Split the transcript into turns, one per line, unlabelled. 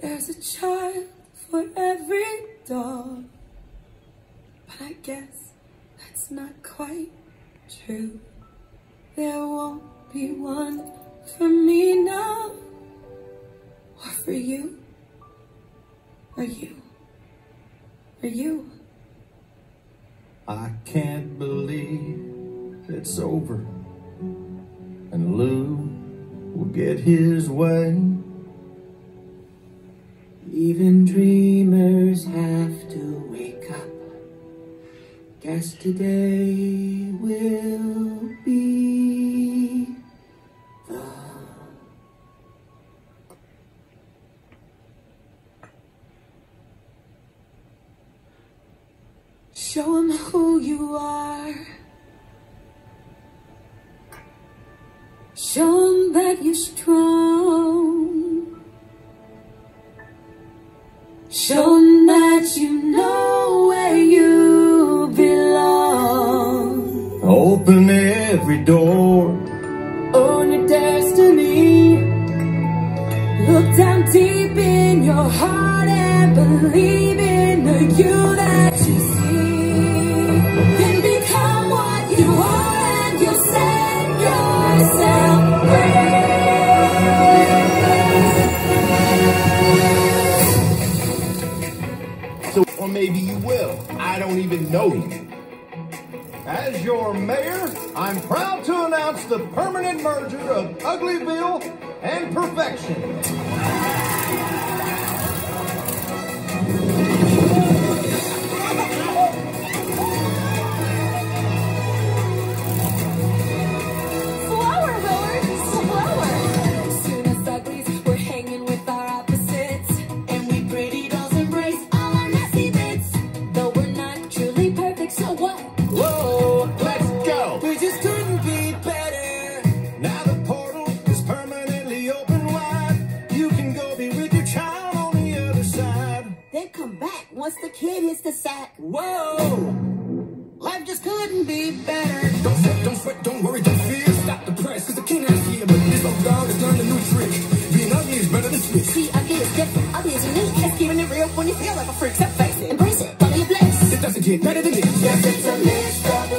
There's a child for every dog, but I guess that's not quite true. There won't be one for me now, or for you, or you, or you.
I can't believe it's over, and Lou will get his way.
Even dreamers have to wake up. Guess today will be the show 'em who you are. Show 'em that you're strong. Show 'em that you know where you belong.
Open every door.
Own your destiny. Look down deep in your heart and believe in the you that you see. Then become what you are and you'll set yourself free.
So, or maybe you will. I don't even know you. As your mayor, I'm proud to announce the permanent merger of Uglyville and Perfection.
Once the kid hits the sack.
Whoa!
Life just couldn't be better.
Don't sweat, don't worry, don't fear. Stop the press, cause the king is here. But this old dog has learned a new trick. Being ugly is better than sweet.
See, ugly is different. Ugly is unique. It's keeping it real when you feel like a freak. So face it, embrace it, follow your bliss.
It doesn't get better than this.
Yes, it's a list of